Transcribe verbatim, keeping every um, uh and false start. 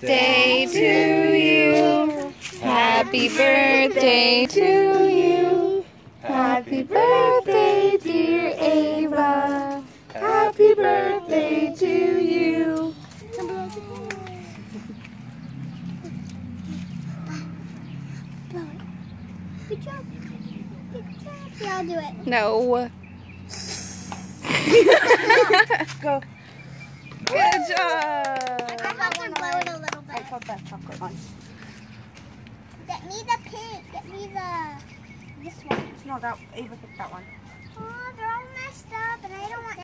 birthday to you. Happy birthday to you. Happy birthday, dear Ava. Happy birthday to you. Good job. Good job. Yeah, I'll do it. No. Go. Good job. I have to blow it a little bit. I put that chocolate on. Get me the pink. Get me the this one. No, that Ava picked that one. Oh, they're all messed up, and I don't want.